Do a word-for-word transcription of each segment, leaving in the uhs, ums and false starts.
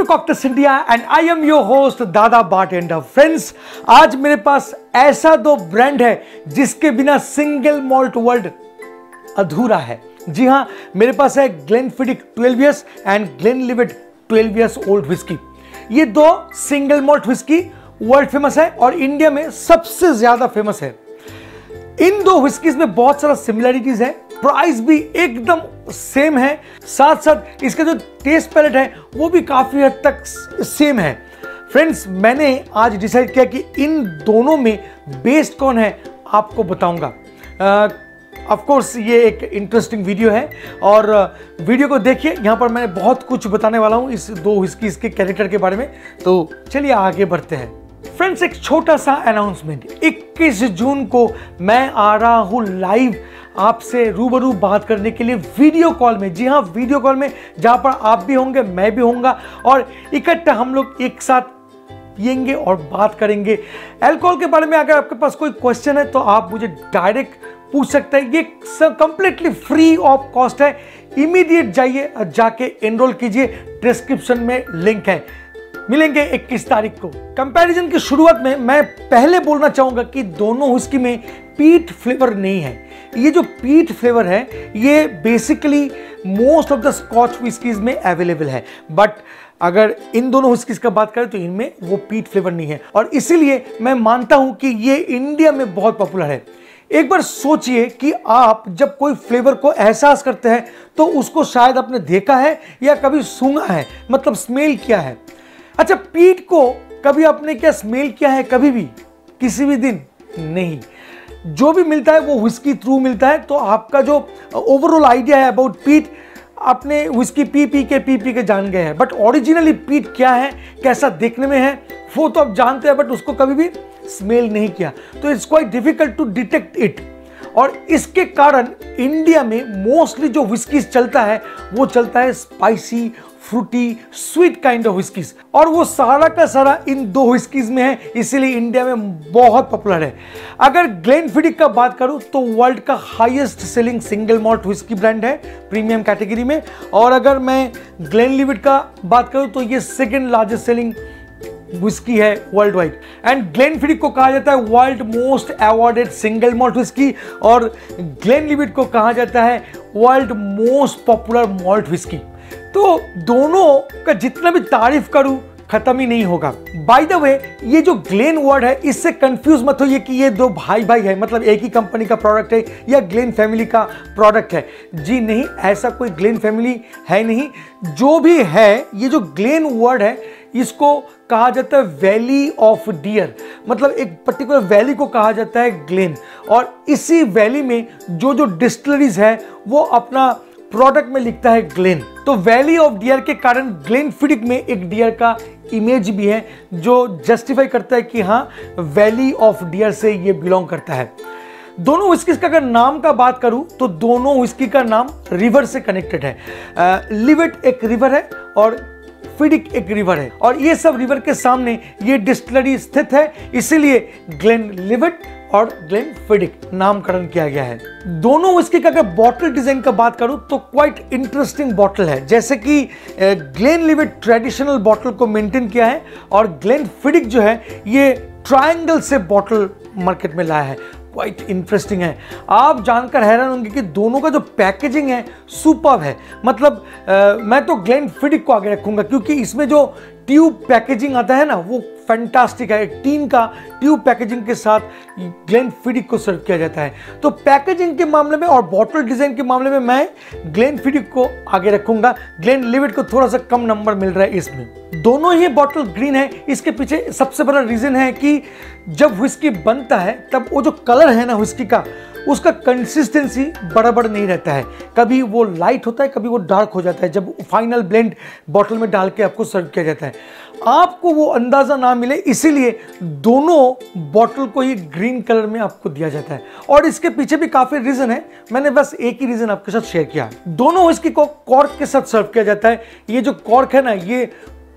To cocktails India and I am your host Dada bartender. Friends, आज मेरे पास ऐसा दो ब्रांड है जिसके बिना सिंगल मॉल्ट वर्ल्ड अधूरा है। जी हां, मेरे पास है Glenfiddich twelve years and Glenlivet twelve years old whisky. ये दो single malt whisky world famous है और इंडिया में सबसे ज्यादा फेमस है। इन दो व्हिस्कीज में बहुत सारा सिमिलरिटीज है, प्राइस भी एकदम सेम है, साथ साथ इसका जो टेस्ट पैलेट है वो भी काफी हद तक सेम है। फ्रेंड्स, मैंने आज डिसाइड किया कि इन दोनों में बेस्ट कौन है आपको बताऊंगा। ऑफ कोर्स ये एक इंटरेस्टिंग वीडियो है और वीडियो को देखिए, यहाँ पर मैंने बहुत कुछ बताने वाला हूँ इस दो व्हिस्कीज के कैरेक्टर के बारे में। तो चलिए आगे बढ़ते हैं। फ्रेंड्स, एक छोटा सा अनाउंसमेंट, इक्कीस जून को मैं आ रहा हूँ लाइव आपसे रूबरू बात करने के लिए वीडियो कॉल में। जी हाँ, वीडियो कॉल में, जहां पर आप भी होंगे, मैं भी होऊंगा और इकट्ठा हम लोग एक साथ पिएंगे और बात करेंगे। अल्कोहल के बारे में अगर आपके पास कोई क्वेश्चन है तो आप मुझे डायरेक्ट पूछ सकते हैं। ये कंप्लीटली फ्री ऑफ कॉस्ट है। इमीडिएट जाइए, जाके एनरोल कीजिए, डिस्क्रिप्शन में लिंक है। मिलेंगे इक्कीस तारीख को। कंपैरिजन की शुरुआत में मैं पहले बोलना चाहूंगा कि दोनों व्हिस्की में पीट फ्लेवर नहीं है। ये जो पीट फ्लेवर है ये basically most of the Scotch whiskies में अवेलेबल है, बट अगर इन दोनों व्हिस्कीज का बात करें तो इनमें वो पीट फ्लेवर नहीं है और इसीलिए मैं मानता हूं कि ये इंडिया में बहुत पॉपुलर है। एक बार सोचिए कि आप जब कोई फ्लेवर को एहसास करते हैं तो उसको शायद आपने देखा है या कभी सूंघा है, मतलब स्मेल किया है। अच्छा, पीट को कभी आपने क्या स्मेल किया है? कभी भी, किसी भी दिन नहीं। जो भी मिलता है वो व्हिस्की थ्रू मिलता है। तो आपका जो ओवरऑल आइडिया है अबाउट पीट, आपने व्हिस्की पी पी के पी पी के जान गए हैं, बट ओरिजिनली पीट क्या है, कैसा देखने में है, वो तो आप जानते हैं, बट उसको कभी भी स्मेल नहीं किया। तो it's quite difficult to detect it. और इसके कारण इंडिया में मोस्टली जो व्हिस्कीज चलता है वो चलता है spicy, fruity, sweet kind of whiskies, और वो सारा का सारा इन दो व्हिस्कीज में है, इसीलिए इंडिया में बहुत पॉपुलर है। अगर ग्लेनफिडिक का बात करूं तो वर्ल्ड का highest selling single malt whisky brand है प्रीमियम कैटेगरी में, और अगर मैं ग्लेनलिवेट का बात करूं तो ये सेकेंड लार्जेस्ट सेलिंग व्हिस्की है वर्ल्ड वाइड। एंड ग्लेनफिडिक को कहा जाता है world most awarded single malt whisky और ग्लेनलिवेट को कहा जाता है world most popular malt whisky. तो दोनों का जितना भी तारीफ करूं खत्म ही नहीं होगा। बाय द वे, ये जो ग्लेन वर्ड है इससे कंफ्यूज मत होइए कि ये दो भाई भाई है, मतलब एक ही कंपनी का प्रोडक्ट है या ग्लेन फैमिली का प्रोडक्ट है। जी नहीं, ऐसा कोई ग्लेन फैमिली है नहीं। जो भी है, ये जो ग्लेन वर्ड है इसको कहा जाता है वैली ऑफ डियर, मतलब एक पर्टिकुलर वैली को कहा जाता है ग्लेन, और इसी वैली में जो जो डिस्टिलरीज है वो अपना प्रोडक्ट में लिखता है ग्लेन। तो वैली ऑफ डियर के कारण ग्लेनफिडिक में एक डियर का इमेज भी है जो जस्टिफाई करता है कि हाँ, वैली ऑफ डियर से ये बिलोंग करता है। दोनों व्हिस्कीज का अगर नाम का बात करूं तो दोनों व्हिस्की का नाम रिवर से कनेक्टेड है। लिवेट एक रिवर है और फिडिक एक रिवर है, और ये सब रिवर के सामने ये डिस्टिलरी स्थित है, इसीलिए ग्लेनलिवेट और ग्लेनफिडिक नामकरण किया गया है। दोनों व्हिस्की का अगर बॉटल डिजाइन का बात करूं तो क्वाइट इंटरेस्टिंग बॉटल है। जैसे कि ग्लेनलिवेट ट्रेडिशनल बॉटल को मेंटेन किया है और ग्लेनफिडिक जो है ये ट्रायंगल से बॉटल मार्केट में लाया है। क्वाइट इंटरेस्टिंग है। आप जानकर हैरान होंगे कि दोनों का जो पैकेजिंग है सुपर्ब है। मतलब आ, मैं तो ग्लेनफिडिक को आगे रखूंगा क्योंकि इसमें जो ट्यूब पैकेजिंग आता है ना वो फैंटास्टिक है। एक टीन का ट्यूब पैकेजिंग के साथ ग्लेनफिडिक को सर्व किया जाता है। तो पैकेजिंग के मामले में और बॉटल डिजाइन के मामले में मैं ग्लेनफिडिक को आगे रखूंगा। ग्लेनलिवेट को थोड़ा सा कम नंबर मिल रहा है इसमें। दोनों ही बॉटल ग्रीन है। इसके पीछे सबसे बड़ा रीजन है कि जब व्हिस्की बनता है तब वो जो कलर है ना व्हिस्की का, उसका कंसिस्टेंसी बराबर नहीं रहता है। कभी वो लाइट होता है, कभी वो डार्क हो जाता है जब फाइनल ब्लेंड बॉटल में डाल के आपको सर्व किया जाता है। आपको वो अंदाजा ना मिले इसीलिए दोनों बॉटल को ही ग्रीन कलर में आपको दिया जाता है, और इसके पीछे भी काफी रीजन है। मैंने बस एक ही रीजन आपके साथ शेयर किया। दोनों व्हिस्की को कॉर्क के साथ सर्व किया जाता है। ये जो कॉर्क है ना ये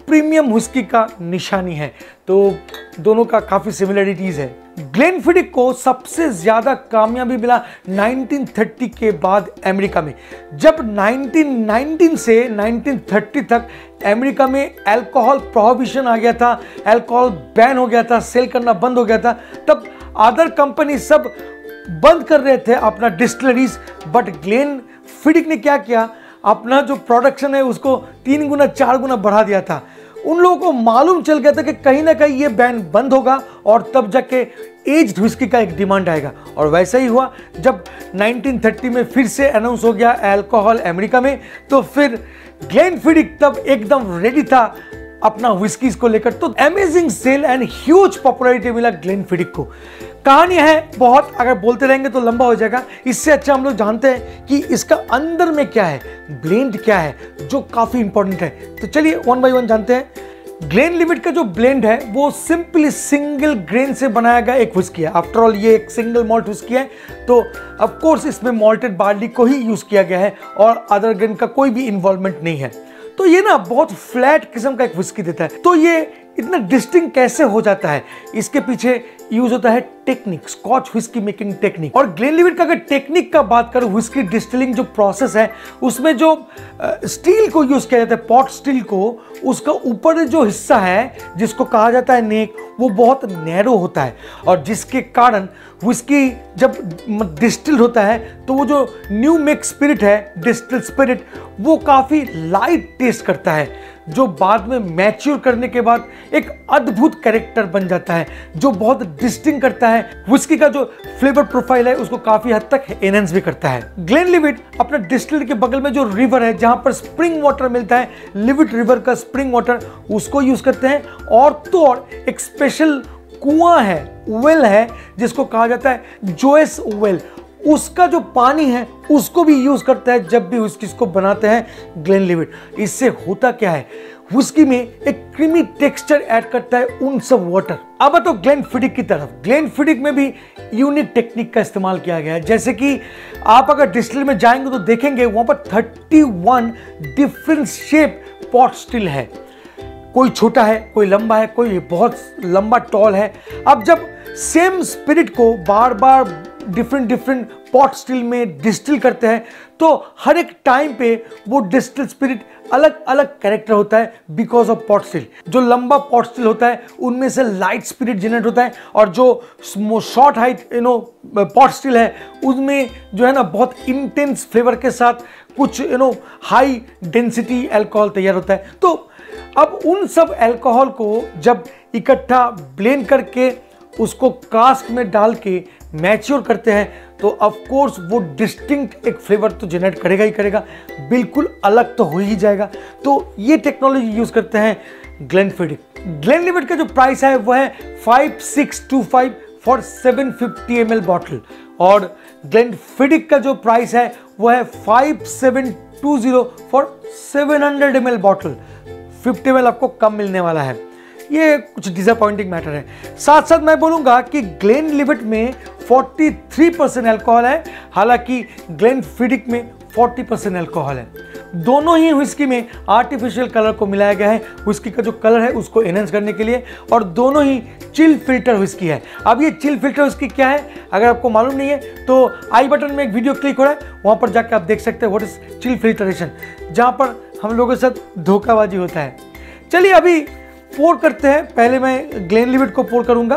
प्रीमियम व्हिस्की का निशानी है। तो दोनों का काफी सिमिलरिटीज है। ग्लेनफिडिक को सबसे ज्यादा कामयाबी मिला नाइनटीन थर्टी के बाद अमेरिका में। जब नाइनटीन नाइनटीन से नाइनटीन थर्टी तक अमेरिका में अल्कोहल प्रोहिबिशन आ गया था, अल्कोहल बैन हो गया था, सेल करना बंद हो गया था, तब अदर कंपनी सब बंद कर रहे थे अपना डिस्टिलरीज। बट ग्लेनफिडिक ने क्या किया, अपना जो प्रोडक्शन है उसको तीन गुना चार गुना बढ़ा दिया था। उन लोगों को मालूम चल गया था कि कहीं ना कहीं ये बैन बंद होगा और तब जाके एज्ड व्हिस्की का एक डिमांड आएगा। और वैसा ही हुआ। जब नाइनटीन थर्टी में फिर से अनाउंस हो गया अल्कोहल अमेरिका में, तो फिर ग्लेनफिडिक तब एकदम रेडी था अपना व्हिस्कीज को लेकर। तो amazing sale and huge popularity मिला ग्लेनफिडिक को। कहानी है बहुत, अगर बोलते रहेंगे तो लंबा हो जाएगा। इससे अच्छा हम लोग जानते हैं कि इसका अंदर में क्या है, ब्लेंड क्या है, जो काफी इंपॉर्टेंट है। तो चलिए वन बाय वन जानते हैं। ग्लेनलिविट का जो ब्लेंड है वो सिंपली सिंगल ग्रेन से बनाया गया एक व्हिस्की है। आफ्टर ऑल ये एक सिंगल मॉल्ट व्हिस्की है, तो ऑफ कोर्स इसमें मॉल्टेड बार्ली को ही यूज किया गया है और अदर ग्रेन का कोई भी इन्वॉल्वमेंट नहीं है। तो ये ना बहुत फ्लैट किस्म का एक व्हिस्की देता है। तो ये इतना डिस्टिंक्ट कैसे हो जाता है, इसके पीछे यूज होता है technique, Scotch whisky making technique. और ग्लेनलिविट का अगर टेक्निक का बात करूं, व्हिस्की डिस्टिलिंग जो प्रोसेस है उसमें जो स्टील को यूज किया जाता है, पॉट स्टील को, उसका ऊपर जो हिस्सा है जिसको कहा जाता है नेक, वो बहुत नैरो होता है। और जिसके कारण व्हिस्की जब डिस्टिल होता है तो वो जो न्यू मेक स्पिरिट है, डिस्टिल स्पिरिट, वो काफी लाइट टेस्ट करता है, जो बाद में मैच्योर करने के बाद एक अद्भुत कैरेक्टर बन जाता है, जो बहुत डिस्टिंक्ट करता है। व्हिस्की का जो फ्लेवर प्रोफाइल है उसको काफी हद तक एनहांस भी करता है। ग्लेनलिविट अपने डिस्टिलरी के बगल में जो रिवर है जहां पर स्प्रिंग वाटर मिलता है, लिविट रिवर का स्प्रिंग वाटर, उसको यूज करते हैं। और तो और एक स्पेशल कुआं है, वेल है, जिसको कहा जाता है जोएस वेल, उसका जो पानी है उसको भी यूज करता है जब भी व्हिस्की को बनाते हैं ग्लेनलिविट। इससे होता क्या है, व्हिस्की में एक क्रीमी टेक्सचर ऐड करता है उन सब वाटर। अब तो ग्लेनफिडिक की तरफ, ग्लेनफिडिक में भी यूनिक टेक्निक का इस्तेमाल किया गया है। जैसे कि आप अगर डिस्टिलरी में जाएंगे तो देखेंगे वहां पर thirty one different shape pot still है। कोई छोटा है, कोई लंबा है, कोई बहुत लंबा टॉल है। अब जब सेम स्पिरिट को बार बार डिफरेंट डिफरेंट पॉट स्टिल में डिस्टिल करते हैं तो हर एक टाइम पे वो डिस्टिल स्पिरिट अलग अलग कैरेक्टर होता है बिकॉज ऑफ पॉट स्टिल। जो लंबा पॉट स्टिल होता है उनमें से लाइट स्पिरिट जनरेट होता है, और जो short height you know pot still है उसमें जो है ना बहुत इंटेंस फ्लेवर के साथ कुछ you know high density alcohol तैयार होता है। तो अब उन सब अल्कोहल को जब इकट्ठा ब्लेंड करके उसको कास्क में डाल के मैच्योर करते हैं तो ऑफ कोर्स वो डिस्टिंक्ट एक फ्लेवर तो जनरेट करेगा ही करेगा, बिल्कुल अलग तो हो ही जाएगा। तो ये टेक्नोलॉजी यूज करते हैं ग्लेनफिडिक। ग्लेनलिविट का जो प्राइस है वो है five six two five for seven fifty ML एल बॉटल, और ग्लेनफिडिक का जो प्राइस है वो है five seven two zero for seven hundred ML एल बॉटल। फिफ्टी एम एल आपको कम मिलने वाला है। ये कुछ डिसअपॉइंटिंग मैटर है। साथ साथ मैं बोलूंगा कि ग्लेनलिविट में तैंतालीस परसेंट अल्कोहल है, हालांकि ग्लेनफिडिक में चालीस परसेंट अल्कोहल है। दोनों ही व्हिस्की में आर्टिफिशियल कलर को मिलाया गया है, व्हिस्की का जो कलर है उसको एनहांस करने के लिए, और दोनों ही चिल फिल्टर व्हिस्की है। अब ये चिल फिल्टर व्हिस्की क्या है, अगर आपको मालूम नहीं है तो आई बटन में एक वीडियो क्लिक हो रहा है, वहां पर जाकर आप देख सकते हैं व्हाट इज चिल फिल्टरेशन, जहां पर हम लोगों के साथ धोखाबाजी होता है। चलिए अभी पोर करते हैं। पहले मैं ग्लेनलिविट को पोर करूंगा,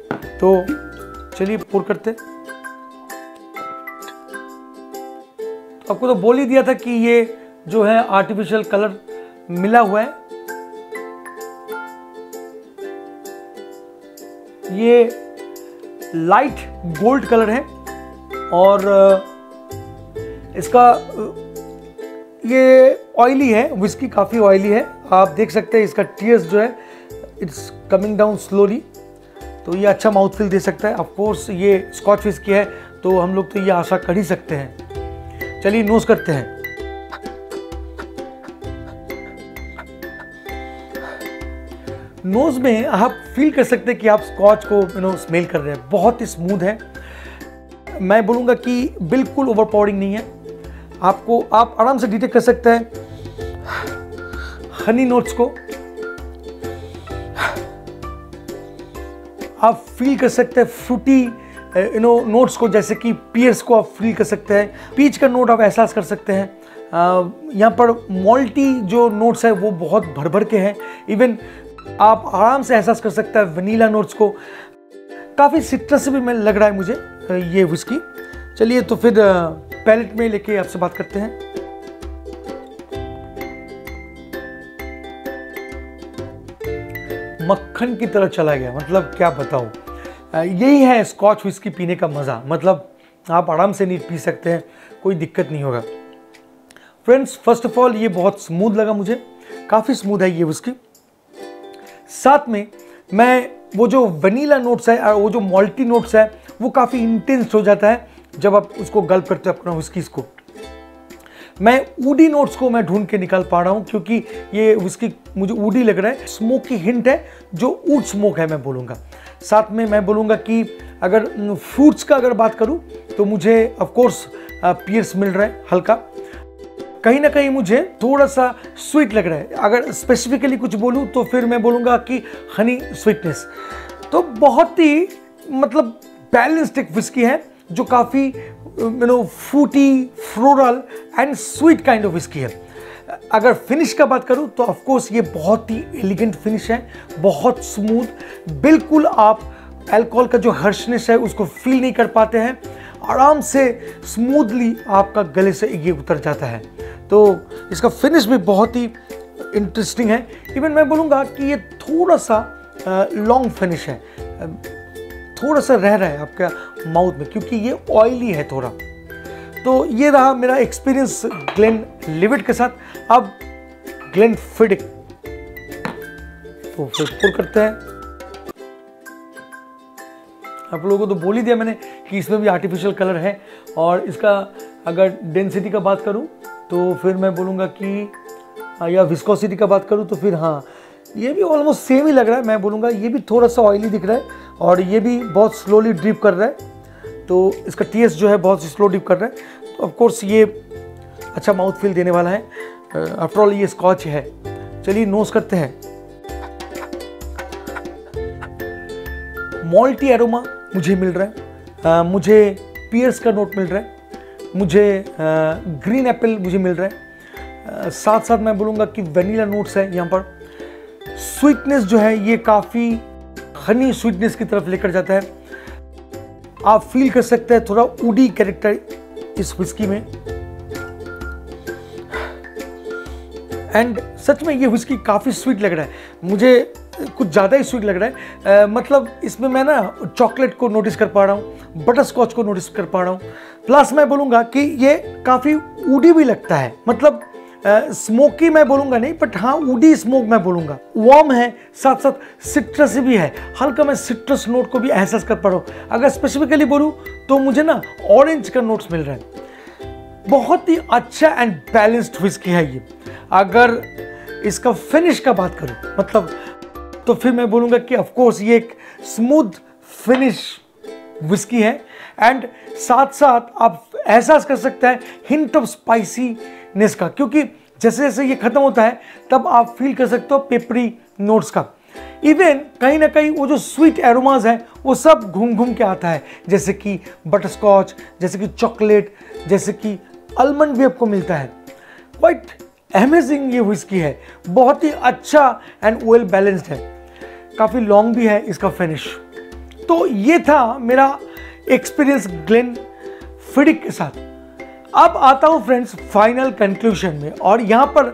तो चलिए पोर करते हैं। तो आपको तो बोल ही दिया था कि ये जो है आर्टिफिशियल कलर मिला हुआ है। ये लाइट गोल्ड कलर है और इसका ये ऑयली है, व्हिस्की काफ़ी ऑयली है। आप देख सकते हैं इसका टीयर्स जो है इट्स कमिंग डाउन स्लोली, तो ये अच्छा माउथ फील दे सकता है। ऑफ कोर्स ये स्कॉच व्हिस्की है तो हम लोग तो ये आशा कर ही सकते हैं। चलिए नोज करते हैं। नोज में आप फील कर सकते हैं कि आप स्कॉच को यू नो स्मेल कर रहे हैं। बहुत ही स्मूथ है, मैं बोलूँगा कि बिल्कुल ओवरपावरिंग नहीं है। आपको आप आराम से डिटेक्ट कर सकते हैं हनी नोट्स को, आप फील कर सकते हैं फ्रूटी यू नो नोट्स को, जैसे कि पियर्स को आप फील कर सकते हैं, पीच का नोट आप एहसास कर सकते हैं। यहाँ पर मॉल्टी जो नोट्स है वो बहुत भर भर के हैं। इवन आप आराम से एहसास कर सकते हैं वनीला नोट्स को। काफ़ी सिट्रस भी मैं लग रहा है मुझे ये विस्की। चलिए तो फिर पैलेट में लेके आपसे बात करते हैं। मक्खन की तरह चला गया, मतलब क्या बताऊं। यही है स्कॉच विस्की पीने का मज़ा। मतलब आप आराम से नीट पी सकते हैं, कोई दिक्कत नहीं होगा। फ्रेंड्स, फर्स्ट ऑफ ऑल ये बहुत स्मूथ लगा मुझे, काफ़ी स्मूथ है ये विस्की। साथ में मैं वो जो वनीला नोट्स है और वो जो मॉल्टी नोट्स है वो काफ़ी इंटेंस हो जाता है जब आप उसको गल्प करते हो अपना विस्कीज़ को। मैं वुडी नोट्स को मैं ढूंढ के निकाल पा रहा हूँ, क्योंकि ये विस्की मुझे वुडी लग रहा है। स्मोकी हिंट है जो वुड स्मोक है मैं बोलूँगा। साथ में मैं बोलूँगा कि अगर फ्रूट्स का अगर बात करूँ तो मुझे ऑफ कोर्स पियर्स मिल रहा है हल्का। कहीं ना कहीं मुझे थोड़ा सा स्वीट लग रहा है। अगर स्पेसिफिकली कुछ बोलूँ तो फिर मैं बोलूँगा कि हनी स्वीटनेस। तो बहुत ही मतलब बैलेंस्ड एक विस्की है जो काफ़ी you know fruity, floral and sweet kind of whisky है। अगर फिनिश का बात करूं तो ऑफ कोर्स ये बहुत ही एलिगेंट फिनिश है, बहुत स्मूथ। बिल्कुल आप अल्कोहल का जो हर्शनेस है उसको फील नहीं कर पाते हैं। आराम से स्मूथली आपका गले से ये उतर जाता है। तो इसका फिनिश भी बहुत ही इंटरेस्टिंग है। इवन मैं बोलूँगा कि ये थोड़ा सा लॉन्ग फिनिश है, थोड़ा सा रह रहा है आपका माउथ में, क्योंकि ये ऑयली है थोड़ा। तो ये रहा मेरा एक्सपीरियंस ग्लेनलिवेट के साथ। अब ग्लेनफिडिक तो फिर पुर करते हैं। आप लोगों को तो बोल ही दिया मैंने कि इसमें भी आर्टिफिशियल कलर है। और इसका अगर डेंसिटी का बात करूं तो फिर मैं बोलूँगा कि या विस्कोसिटी का बात करूं तो फिर हाँ, ये भी ऑलमोस्ट सेम ही लग रहा है। मैं बोलूँगा ये भी थोड़ा सा ऑयली दिख रहा है और ये भी बहुत स्लोली ड्रिप कर रहा है। तो इसका टेस्ट जो है बहुत स्लो ड्रिप कर रहा है। तो ऑफ कोर्स ये अच्छा माउथ फील देने वाला है। आफ्टर ऑल ये स्कॉच है। चलिए नोज करते हैं। मॉल्टी एरोमा मुझे मिल रहा है, uh, मुझे पियर्स का नोट मिल रहा है, मुझे ग्रीन uh, एप्पल मुझे मिल रहा है। uh, साथ साथ मैं बोलूँगा कि वनीला नोट्स है यहाँ पर। स्वीटनेस जो है ये काफ़ी हनी स्वीटनेस की तरफ लेकर जाता है। आप फील कर सकते हैं थोड़ा वुडी कैरेक्टर इस विस्की में। एंड सच में ये विस्की काफ़ी स्वीट लग रहा है मुझे, कुछ ज़्यादा ही स्वीट लग रहा है। uh, मतलब इसमें मैं ना चॉकलेट को नोटिस कर पा रहा हूँ, बटर स्कॉच को नोटिस कर पा रहा हूँ। प्लस मैं बोलूँगा कि ये काफ़ी वुडी भी लगता है। मतलब स्मोकी uh, मैं बोलूँगा नहीं, बट हाँ वुडी स्मोक मैं बोलूँगा। वार्म है, साथ साथ सिट्रस भी है। हल्का मैं सिट्रस नोट को भी एहसास कर पा रहा हूँ। अगर स्पेसिफिकली बोलूँ तो मुझे ना ऑरेंज का नोट्स मिल रहा है। बहुत ही अच्छा एंड बैलेंस्ड विस्की है ये। अगर इसका फिनिश का बात करूँ मतलब तो फिर मैं बोलूँगा कि ऑफ कोर्स ये एक स्मूथ फिनिश विस्की है। एंड साथ साथ आप एहसास कर सकते हैं हिंट ऑफ स्पाइसीनेस का, क्योंकि जैसे जैसे ये खत्म होता है तब आप फील कर सकते हो पेपरी नोट्स का। इवन कहीं ना कहीं वो जो स्वीट एरोमाज है वो सब घूम घूम के आता है, जैसे कि बटरस्कॉच, जैसे कि चॉकलेट, जैसे कि आलमंड भी आपको मिलता है। क्वाइट अमेजिंग ये विस्की है, बहुत ही अच्छा एंड वेल बैलेंस्ड है। काफ़ी लॉन्ग भी है इसका फिनिश। तो ये था मेरा एक्सपीरियंस ग्लेनफिडिक के साथ। अब आता हूँ फ्रेंड्स फाइनल कंक्लूजन में, और यहाँ पर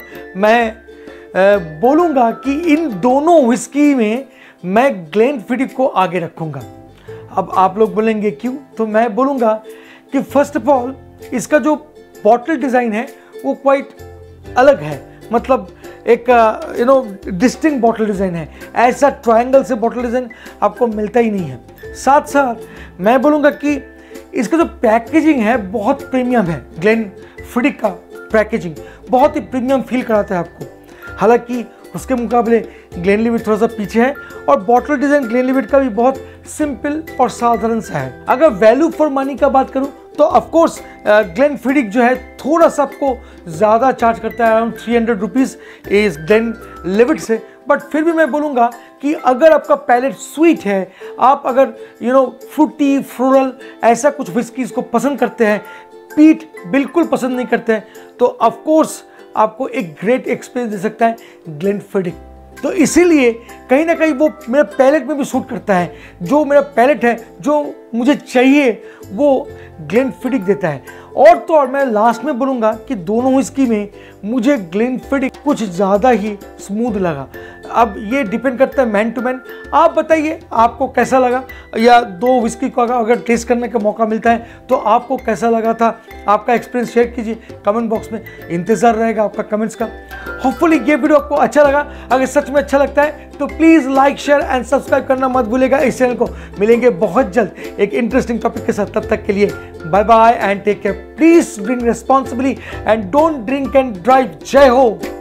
मैं बोलूँगा कि इन दोनों विस्की में मैं ग्लेनफिडिक को आगे रखूँगा। अब आप लोग बोलेंगे क्यों, तो मैं बोलूँगा कि फर्स्ट ऑफ ऑल इसका जो बॉटल डिज़ाइन है वो क्वाइट अलग है। मतलब एक you know distinct bottle design है। ऐसा ट्रायंगल से बॉटल डिज़ाइन आपको मिलता ही नहीं है। साथ साथ मैं बोलूँगा कि इसका जो पैकेजिंग है बहुत प्रीमियम है। ग्लेनफिडिक का पैकेजिंग बहुत ही प्रीमियम फील कराता है आपको। हालांकि उसके मुकाबले ग्लेनलिवेट थोड़ा सा पीछे है, और बॉटल डिज़ाइन ग्लेनलिवेट का भी बहुत सिंपल और साधारण सा है। अगर वैल्यू फॉर मनी का बात करूँ तो ऑफकोर्स ग्लेनफिडिक जो है थोड़ा सा आपको ज़्यादा चार्ज करता है, अराउंड थ्री हंड्रेड रुपीज़ इस ग्लेनलिवेट से। बट फिर भी मैं बोलूँगा कि अगर आपका पैलेट स्वीट है, आप अगर यू नो फ्रूटी फ्लोरल ऐसा कुछ विस्कीज को पसंद करते हैं, पीट बिल्कुल पसंद नहीं करते हैं, तो ऑफ कोर्स आपको एक ग्रेट एक्सपीरियंस दे सकता है ग्लेनफिडिक। तो इसीलिए कहीं ना कहीं वो मेरे पैलेट में भी सूट करता है। जो मेरा पैलेट है, जो मुझे चाहिए, वो ग्लेनफिडिक देता है। और तो और मैं लास्ट में बोलूँगा कि दोनों विस्की में मुझे ग्लेनफिडिक कुछ ज़्यादा ही स्मूथ लगा। अब ये डिपेंड करता है मैन टू मैन। आप बताइए आपको कैसा लगा, या दो विस्की को अगर टेस्ट करने का मौका मिलता है तो आपको कैसा लगा था, आपका एक्सपीरियंस शेयर कीजिए कमेंट बॉक्स में। इंतज़ार रहेगा आपका कमेंट्स का। होपफुली ये वीडियो आपको अच्छा लगा। अगर सच में अच्छा लगता है तो please like share and subscribe करना मत भूलिएगा इस चैनल को। मिलेंगे बहुत जल्द एक इंटरेस्टिंग टॉपिक के साथ, तब तक के लिए bye bye and take care. Please drink responsibly and don't drink and drive. जय हो।